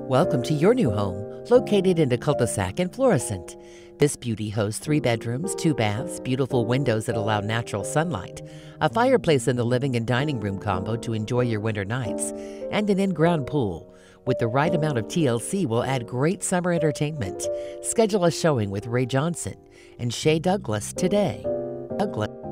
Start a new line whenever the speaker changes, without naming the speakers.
Welcome to your new home, located in a cul-de-sac in Florissant. This beauty hosts 3 bedrooms, 2 baths, beautiful windows that allow natural sunlight, a fireplace in the living and dining room combo to enjoy your winter nights, and an in-ground pool. With the right amount of TLC will add great summer entertainment. Schedule a showing with Ray Johnson and Shay Douglas today. Douglas.